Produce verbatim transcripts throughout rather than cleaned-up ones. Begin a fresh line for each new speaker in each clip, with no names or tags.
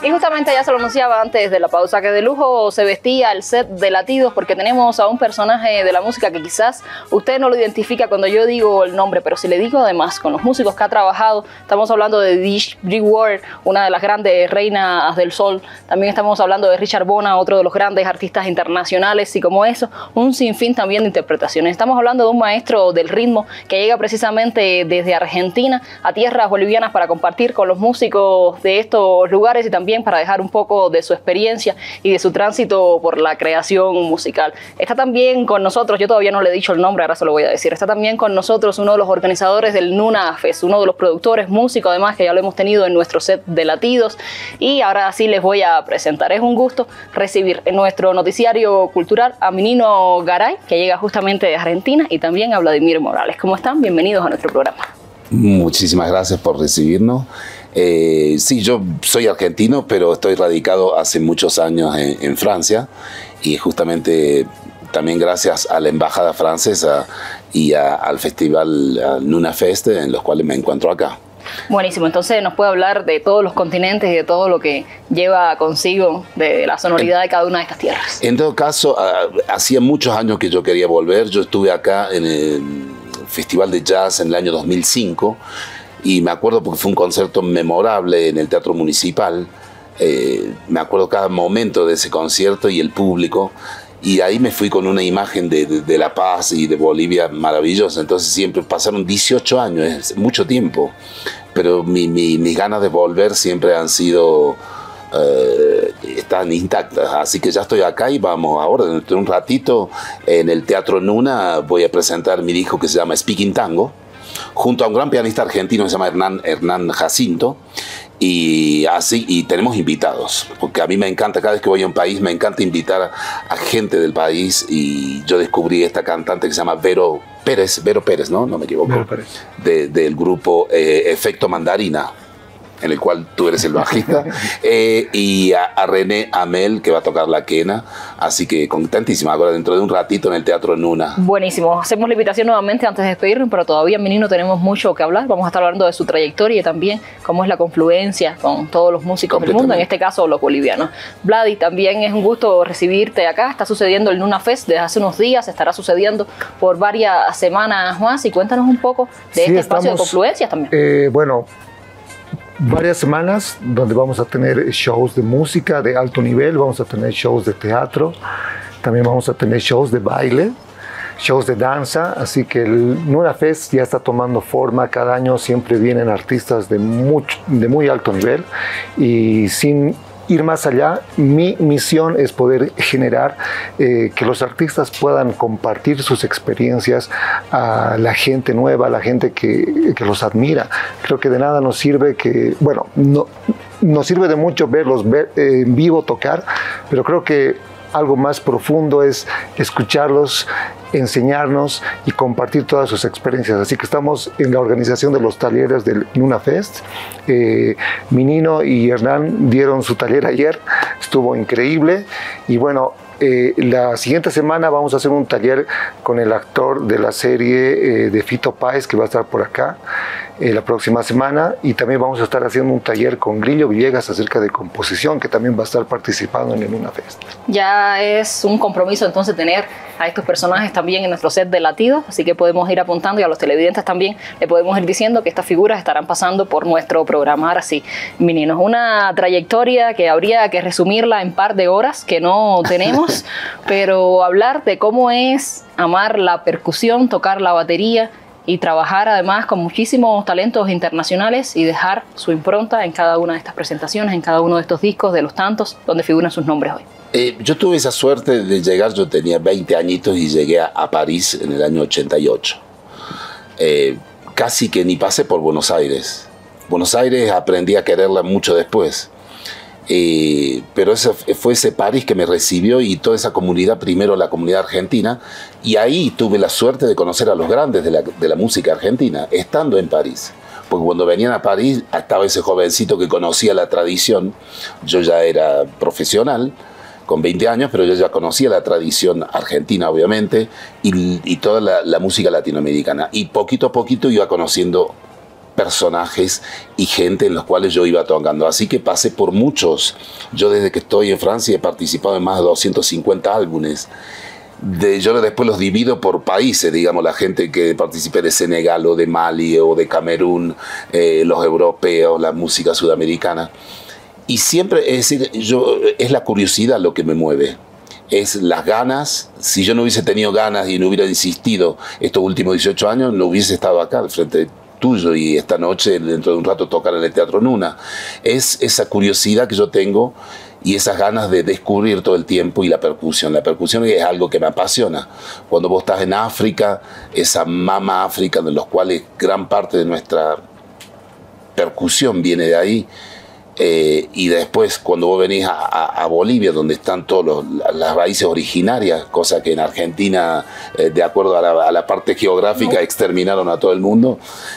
Y justamente ya se lo anunciaba antes de la pausa que de lujo se vestía el set de Latidos, porque tenemos a un personaje de la música que quizás usted no lo identifica cuando yo digo el nombre, pero si le digo además con los músicos que ha trabajado, estamos hablando de Dee Ward, una de las grandes reinas del soul. También estamos hablando de Richard Bona, otro de los grandes artistas internacionales, y como eso, un sinfín también de interpretaciones. Estamos hablando de un maestro del ritmo que llega precisamente desde Argentina a tierras bolivianas para compartir con los músicos de estos lugares y también para dejar un poco de su experiencia y de su tránsito por la creación musical. Está también con nosotros, yo todavía no le he dicho el nombre, ahora se lo voy a decir, está también con nosotros uno de los organizadores del Nuna Fest, uno de los productores, músicos además, que ya lo hemos tenido en nuestro set de Latidos, y ahora sí les voy a presentar. Es un gusto recibir en nuestro noticiario cultural a Minino Garay, que llega justamente de Argentina, y también a Vladimir Morales. ¿Cómo están? Bienvenidos a nuestro programa.
Muchísimas gracias por recibirnos. Eh, sí, yo soy argentino, pero estoy radicado hace muchos años en, en Francia, y justamente también gracias a la embajada francesa y a, al festival al Nuna Fest, en los cuales me encuentro acá.
Buenísimo, entonces nos puede hablar de todos los continentes y de todo lo que lleva consigo de la sonoridad de cada una de estas tierras.
En todo caso, hacía muchos años que yo quería volver. Yo estuve acá en el Festival de Jazz en el año dos mil cinco, y me acuerdo porque fue un concierto memorable en el Teatro Municipal. Eh, me acuerdo cada momento de ese concierto y el público, y ahí me fui con una imagen de, de, de La Paz y de Bolivia maravillosa. Entonces siempre pasaron dieciocho años, es mucho tiempo, pero mi, mi, mis ganas de volver siempre han sido, eh, están intactas. Así que ya estoy acá y vamos ahora, dentro de un ratito, en el Teatro Nuna voy a presentar mi disco que se llama Speaking Tango, junto a un gran pianista argentino que se llama Hernán, Hernán Jacinto, y así, y tenemos invitados, porque a mí me encanta, cada vez que voy a un país, me encanta invitar a, a gente del país, y yo descubrí esta cantante que se llama Vero Pérez, Vero Pérez, ¿no? No me equivoco, Vero Pérez. De, del grupo eh, Efecto Mandarina, en el cual tú eres el bajista, eh, y a, a René Amel, que va a tocar la quena, así que contentísima, ahora dentro de un ratito en el Teatro Nuna.
Buenísimo, hacemos la invitación nuevamente antes de despedirnos, pero todavía, Minino, tenemos mucho que hablar. Vamos a estar hablando de su trayectoria y también cómo es la confluencia con todos los músicos del mundo, en este caso los bolivianos. Vladi, también es un gusto recibirte acá. Está sucediendo el Nuna Fest desde hace unos días, estará sucediendo por varias semanas más, y cuéntanos un poco de sí, este espacio estamos, de confluencias también.
Eh, bueno, varias semanas donde vamos a tener shows de música de alto nivel, vamos a tener shows de teatro, también vamos a tener shows de baile, shows de danza, así que el Nuna Fest ya está tomando forma. Cada año siempre vienen artistas de, mucho, de muy alto nivel, y sin ir más allá, mi misión es poder generar eh, que los artistas puedan compartir sus experiencias a la gente nueva, a la gente que, que los admira. Creo que de nada nos sirve que, bueno, no, nos sirve de mucho verlos ver, eh, en vivo tocar, pero creo que algo más profundo es escucharlos, enseñarnos y compartir todas sus experiencias. Así que estamos en la organización de los talleres del Nuna Fest. Eh, Minino y Hernán dieron su taller ayer, estuvo increíble, y bueno, Eh, la siguiente semana vamos a hacer un taller con el actor de la serie eh, de Fito Páez, que va a estar por acá eh, la próxima semana, y también vamos a estar haciendo un taller con Grillo Villegas acerca de composición, que también va a estar participando en el Nuna Fest.
Ya es un compromiso entonces tener a estos personajes también en nuestro set de Latidos, así que podemos ir apuntando, y a los televidentes también le podemos ir diciendo que estas figuras estarán pasando por nuestro programa. Ahora sí, Mininos, una trayectoria que habría que resumirla en par de horas que no tenemos, pero hablar de cómo es amar la percusión, tocar la batería y trabajar además con muchísimos talentos internacionales y dejar su impronta en cada una de estas presentaciones, en cada uno de estos discos, de los tantos donde figuran sus nombres hoy.
Eh, yo tuve esa suerte de llegar, yo tenía veinte añitos y llegué a, a París en el año ochenta y ocho. Eh, casi que ni pasé por Buenos Aires. Buenos Aires aprendí a quererla mucho después. Eh, pero ese, fue ese París que me recibió, y toda esa comunidad, primero la comunidad argentina, y ahí tuve la suerte de conocer a los grandes de la, de la música argentina, estando en París. Porque cuando venían a París estaba ese jovencito que conocía la tradición. Yo ya era profesional, con veinte años, pero yo ya conocía la tradición argentina, obviamente, y, y toda la, la música latinoamericana. Y poquito a poquito iba conociendo personajes y gente en los cuales yo iba tocando. Así que pasé por muchos. Yo desde que estoy en Francia he participado en más de doscientos cincuenta álbumes. De, yo después los divido por países, digamos, la gente que participe de Senegal o de Mali o de Camerún, eh, los europeos, la música sudamericana. Y siempre, es decir, yo, es la curiosidad lo que me mueve. Es las ganas. Si yo no hubiese tenido ganas y no hubiera insistido estos últimos dieciocho años, no hubiese estado acá al frente tuyo y esta noche, dentro de un rato, tocar en el Teatro Nuna. Es esa curiosidad que yo tengo y esas ganas de descubrir todo el tiempo, y la percusión. La percusión es algo que me apasiona. Cuando vos estás en África, esa mama África, de los cuales gran parte de nuestra percusión viene de ahí, eh, y después cuando vos venís a, a, a Bolivia, donde están todas las raíces originarias, cosa que en Argentina, eh, de acuerdo a la, a la parte geográfica, exterminaron a todo el mundo.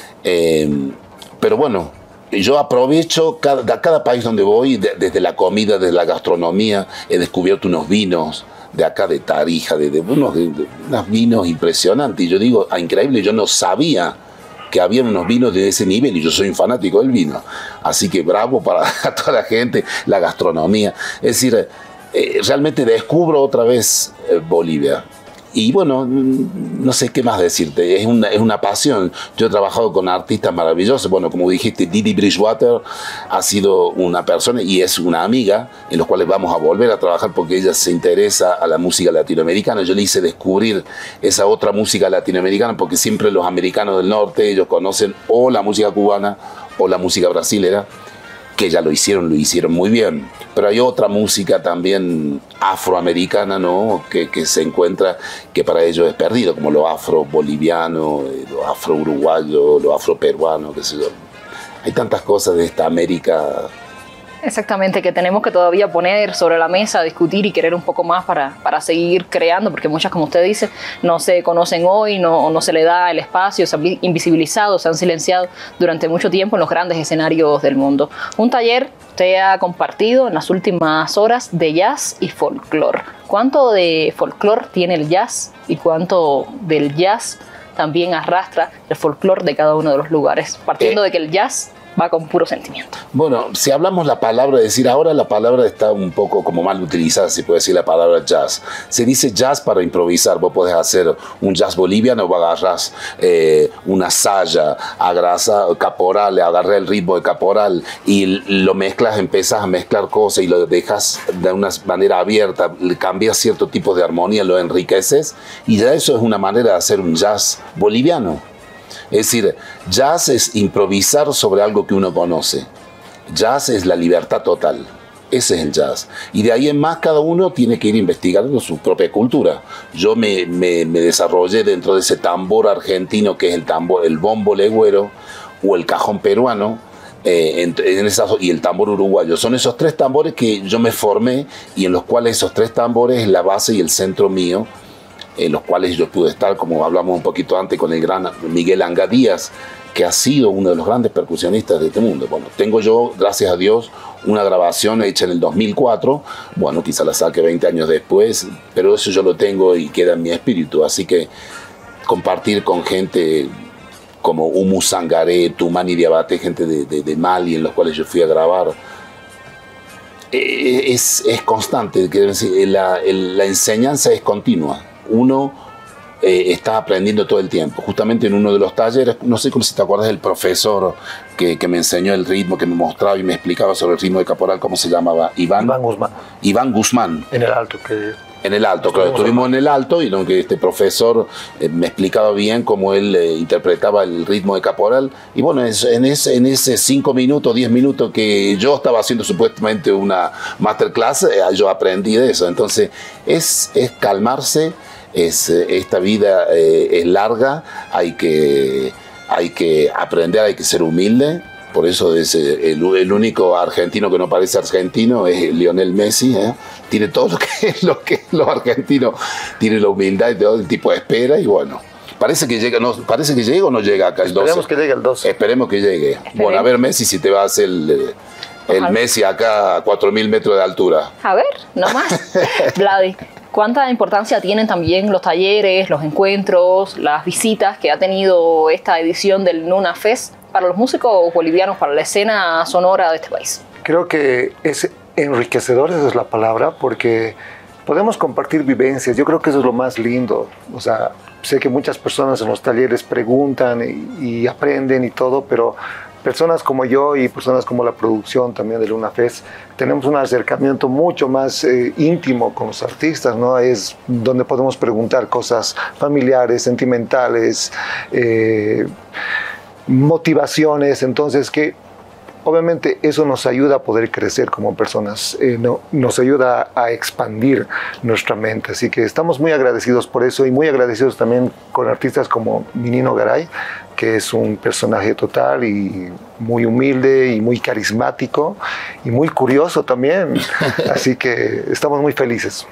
Eh, pero bueno, yo aprovecho cada, cada país donde voy, de, desde la comida, desde la gastronomía. He descubierto unos vinos de acá, de Tarija, de, de, unos, de, de unos vinos impresionantes. Y yo digo, ah, increíble, yo no sabía que había unos vinos de ese nivel, y yo soy un fanático del vino. Así que bravo para toda la gente, la gastronomía. Es decir, eh, realmente descubro otra vez eh, Bolivia. Y bueno, no sé qué más decirte, es una, es una pasión. Yo he trabajado con artistas maravillosos. Bueno, como dijiste, Didi Bridgewater ha sido una persona y es una amiga en los cuales vamos a volver a trabajar porque ella se interesa a la música latinoamericana. Yo le hice descubrir esa otra música latinoamericana porque siempre los americanos del norte, ellos conocen o la música cubana o la música brasilera, que ya lo hicieron, lo hicieron muy bien. Pero hay otra música también afroamericana, ¿no?, que, que se encuentra, que para ellos es perdido, como lo afro-boliviano, lo afro-uruguayo, lo afro-peruano, qué sé yo. Hay tantas cosas de esta América.
Exactamente, que tenemos que todavía poner sobre la mesa, discutir y querer un poco más para, para seguir creando, porque muchas, como usted dice, no se conocen hoy, no, no se le da el espacio, se han invisibilizado, se han silenciado durante mucho tiempo en los grandes escenarios del mundo. Un taller usted ha compartido en las últimas horas de jazz y folclore. ¿Cuánto de folclore tiene el jazz y cuánto del jazz también arrastra el folclore de cada uno de los lugares? Partiendo eh. de que el jazz va con puro sentimiento.
Bueno, si hablamos la palabra, es decir, ahora la palabra está un poco como mal utilizada, se puede decir la palabra jazz. Se dice jazz para improvisar. Vos podés hacer un jazz boliviano, vos agarrás eh, una saya, agarrás caporal, agarrás el ritmo de caporal y lo mezclas, empezás a mezclar cosas y lo dejas de una manera abierta, cambias ciertos tipos de armonía, lo enriqueces y ya eso es una manera de hacer un jazz boliviano. Es decir, jazz es improvisar sobre algo que uno conoce. Jazz es la libertad total. Ese es el jazz. Y de ahí en más cada uno tiene que ir investigando su propia cultura. Yo me, me, me desarrollé dentro de ese tambor argentino que es el, tambor, el bombo legüero o el cajón peruano. Eh, en, en esas, y el tambor uruguayo. Son esos tres tambores que yo me formé y en los cuales esos tres tambores es la base y el centro mío, en los cuales yo pude estar, como hablamos un poquito antes, con el gran Miguel Anga Díaz, que ha sido uno de los grandes percusionistas de este mundo. Bueno, tengo yo, gracias a Dios, una grabación hecha en el dos mil cuatro, bueno, quizá la saque veinte años después, pero eso yo lo tengo y queda en mi espíritu, así que compartir con gente como Umu Sangaré, Tumani Diabate, gente de, de, de Mali, en los cuales yo fui a grabar, es, es constante, la, la enseñanza es continua. Uno eh, está aprendiendo todo el tiempo. Justamente en uno de los talleres, no sé si te acuerdas del profesor que, que me enseñó el ritmo, que me mostraba y me explicaba sobre el ritmo de caporal, ¿cómo se llamaba? Iván,
Iván Guzmán.
Iván Guzmán.
En el alto. Que...
En el alto, claro. Estuvimos en el alto y donde este profesor eh, me explicaba bien cómo él eh, interpretaba el ritmo de caporal. Y bueno, es, en ese en ese cinco minutos, diez minutos que yo estaba haciendo supuestamente una masterclass, eh, yo aprendí de eso. Entonces, es, es calmarse. Es, esta vida eh, es larga, hay que, hay que aprender, hay que ser humilde. Por eso es el, el único argentino que no parece argentino es Lionel Messi, ¿eh? Tiene todo lo que, lo que los argentinos, tiene la humildad y todo el tipo de espera y bueno. Parece que llega, no, parece que llega o no llega acá el doce.
Esperemos que llegue el doce.
Esperemos que llegue.
Esperemos.
Bueno, a ver Messi si te va a hacer el, el Messi acá a cuatro mil metros de altura.
A ver, no más. Vladi, ¿cuánta importancia tienen también los talleres, los encuentros, las visitas que ha tenido esta edición del Nuna Fest para los músicos bolivianos, para la escena sonora de este país?
Creo que es enriquecedor, esa es la palabra, porque podemos compartir vivencias. Yo creo que eso es lo más lindo. O sea, sé que muchas personas en los talleres preguntan y, y aprenden y todo, pero personas como yo y personas como la producción también de Luna Fest, tenemos un acercamiento mucho más eh, íntimo con los artistas, ¿no? Es donde podemos preguntar cosas familiares, sentimentales, eh, motivaciones, entonces que obviamente eso nos ayuda a poder crecer como personas, eh, no, nos ayuda a expandir nuestra mente, así que estamos muy agradecidos por eso y muy agradecidos también con artistas como Minino Garay, que es un personaje total y muy humilde y muy carismático y muy curioso también, así que estamos muy felices.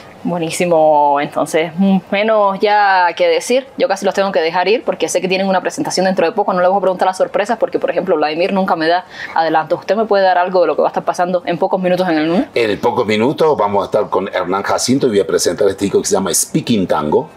Buenísimo, entonces menos ya que decir, yo casi los tengo que dejar ir porque sé que tienen una presentación dentro de poco, no les voy a preguntar las sorpresas porque por ejemplo Vladimir nunca me da adelanto. ¿Usted me puede dar algo de lo que va a estar pasando en pocos minutos en el Luna?
En pocos minutos vamos a estar con Hernán Jacinto y voy a presentar este disco que se llama Speaking Tango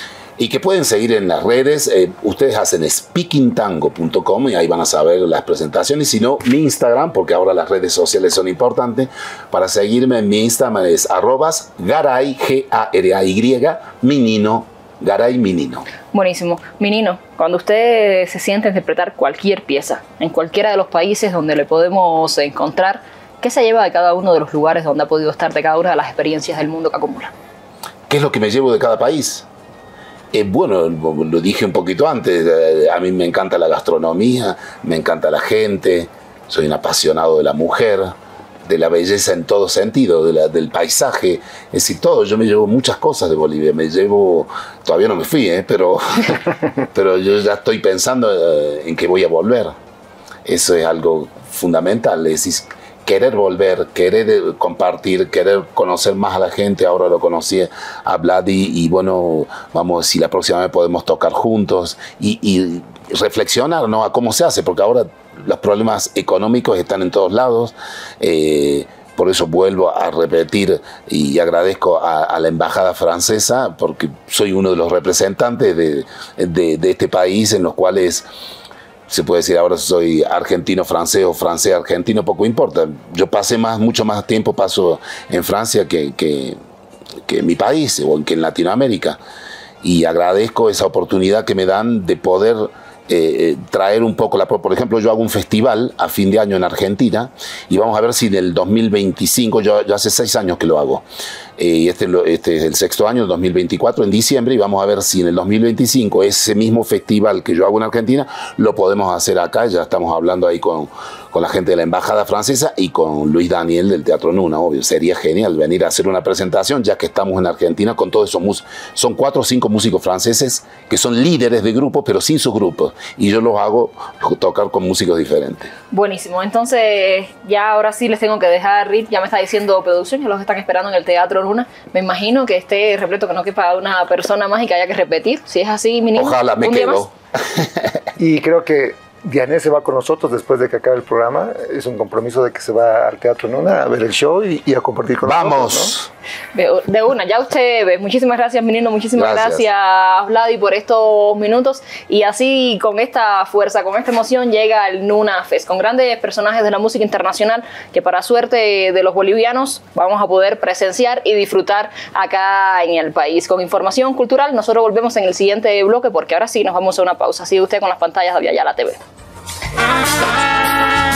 y que pueden seguir en las redes. Eh, ustedes hacen speaking tango punto com y ahí van a saber las presentaciones. Si no, mi Instagram, porque ahora las redes sociales son importantes. Para seguirme en mi Instagram es arrobas Garay, G A R A Y, Minino, Garay Minino.
Buenísimo. Minino, cuando usted se siente a interpretar cualquier pieza, en cualquiera de los países donde le podemos encontrar, ¿qué se lleva de cada uno de los lugares donde ha podido estar, de cada una de las experiencias del mundo que acumula?
¿Qué es lo que me llevo de cada país? Eh, bueno, lo dije un poquito antes, eh, a mí me encanta la gastronomía, me encanta la gente, soy un apasionado de la mujer, de la belleza en todo sentido, de la, del paisaje, es decir, todo. Yo me llevo muchas cosas de Bolivia, me llevo, todavía no me fui, eh, pero, pero yo ya estoy pensando eh, en que voy a volver. Eso es algo fundamental, es decir, querer volver, querer compartir, querer conocer más a la gente. Ahora lo conocí a Vladi y bueno, vamos, si la próxima vez podemos tocar juntos y, y reflexionar, ¿no?, a cómo se hace, porque ahora los problemas económicos están en todos lados. Eh, por eso vuelvo a repetir y agradezco a, a la embajada francesa, porque soy uno de los representantes de, de, de este país en los cuales se puede decir ahora soy argentino-francés o francés-argentino, poco importa. Yo pasé más, mucho más tiempo paso en Francia que, que, que en mi país o que en Latinoamérica. Y agradezco esa oportunidad que me dan de poder eh, traer un poco la... Por ejemplo, yo hago un festival a fin de año en Argentina y vamos a ver si en el dos mil veinticinco, yo, yo hace seis años que lo hago, y este, este es el sexto año, el dos mil veinticuatro, en diciembre, y vamos a ver si en el dos mil veinticinco ese mismo festival que yo hago en Argentina lo podemos hacer acá. Ya estamos hablando ahí con, con la gente de la embajada francesa y con Luis Daniel del Teatro Nuna, obvio. Sería genial venir a hacer una presentación ya que estamos en Argentina con todos esos músicos. Son cuatro o cinco músicos franceses que son líderes de grupos pero sin sus grupos, y yo los hago tocar con músicos diferentes.
Buenísimo, entonces ya ahora sí les tengo que dejar ir. Ya me está diciendo producción, ya los están esperando en el Teatro Luna. Me imagino que esté repleto, que no quepa una persona más y que haya que repetir. Si es así, Minino,
ojalá me quedo.
Y creo que Diané se va con nosotros después de que acabe el programa. Es un compromiso de que se va al Teatro Nuna a ver el show y, y a compartir con
¡vamos!
nosotros, ¿no?
De una, ya usted ve. Muchísimas gracias, Minino, muchísimas gracias, gracias Vladi, por estos minutos. Y así, con esta fuerza, con esta emoción, llega el Luna Fest, con grandes personajes de la música internacional que, para suerte de los bolivianos, vamos a poder presenciar y disfrutar acá en el país. Con información cultural, nosotros volvemos en el siguiente bloque, porque ahora sí nos vamos a una pausa. Sigue usted con las pantallas de Aviala T V.